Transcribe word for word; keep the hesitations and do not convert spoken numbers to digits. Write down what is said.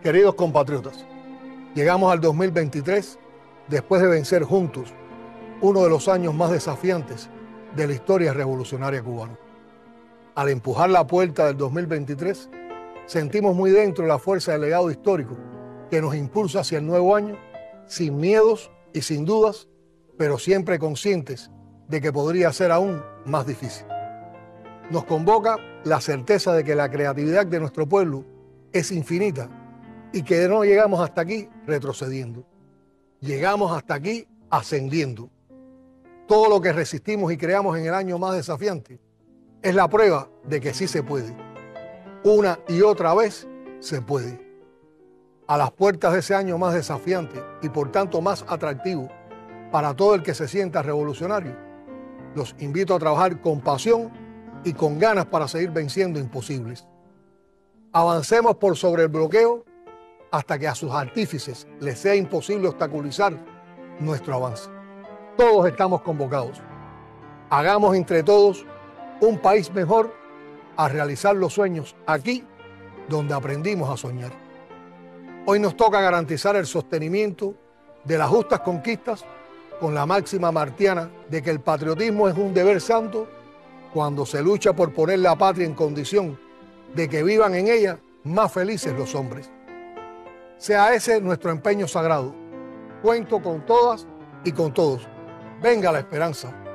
Queridos compatriotas, llegamos al dos mil veintitrés después de vencer juntos uno de los años más desafiantes de la historia revolucionaria cubana. Al empujar la puerta del dos mil veintitrés, sentimos muy dentro la fuerza del legado histórico que nos impulsa hacia el nuevo año, sin miedos y sin dudas, pero siempre conscientes de que podría ser aún más difícil. Nos convoca la certeza de que la creatividad de nuestro pueblo es infinita y que no llegamos hasta aquí retrocediendo. Llegamos hasta aquí ascendiendo. Todo lo que resistimos y creamos en el año más desafiante es la prueba de que sí se puede. Una y otra vez se puede. A las puertas de ese año más desafiante y por tanto más atractivo para todo el que se sienta revolucionario, los invito a trabajar con pasión y con ganas para seguir venciendo imposibles. Avancemos por sobre el bloqueo hasta que a sus artífices les sea imposible obstaculizar nuestro avance. Todos estamos convocados. Hagamos entre todos un país mejor a realizar los sueños aquí donde aprendimos a soñar. Hoy nos toca garantizar el sostenimiento de las justas conquistas con la máxima martiana de que el patriotismo es un deber santo cuando se lucha por poner la patria en condición de que vivan en ella más felices los hombres. Sea ese nuestro empeño sagrado. Cuento con todas y con todos. Venga la esperanza.